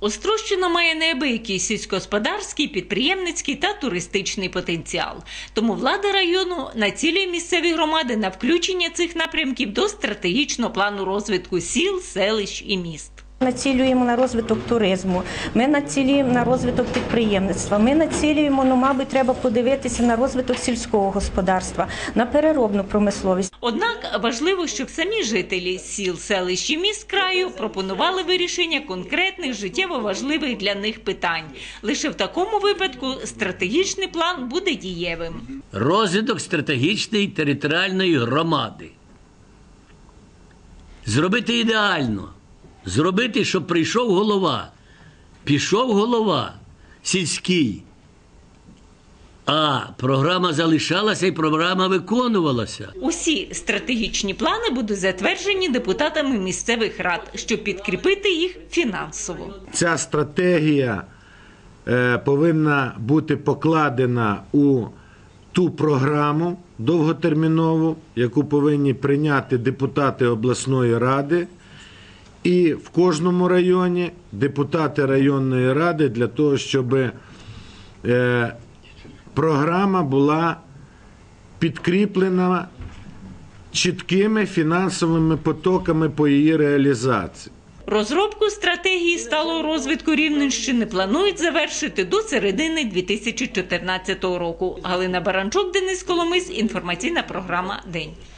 Острощина має неабиякий сільськогосподарський, підприємницький та туристичний потенціал. Тому влада району націлює місцеві громади на включення цих напрямків до стратегічного плану розвитку сіл, селищ і міст. Націлюємо на розвиток туризму, ми націлюємо на розвиток підприємництва, ми націлюємо, мабуть, треба подивитися на розвиток сільського господарства, на переробну промисловість. Однак важливо, щоб самі жителі сіл, селищ і міст краю пропонували вирішення конкретних життєво важливих для них питань. Лише в такому випадку стратегічний план буде дієвим. Розвиток стратегічної територіальної громади. Зробити ідеально. Зробити, щоб прийшов голова, пішов голова сільський, а програма залишалася і програма виконувалася. Усі стратегічні плани будуть затверджені депутатами місцевих рад, щоб підкріпити їх фінансово. Ця стратегія повинна бути покладена у ту програму довготермінову, яку повинні прийняти депутати обласної ради. І в кожному районі депутати районної ради для того, щоб програма була підкріплена чіткими фінансовими потоками по її реалізації. Розробку стратегії сталого розвитку Рівненщини планують завершити до середини 2014 року. Галина Баранчук, Денис Коломис, інформаційна програма «День».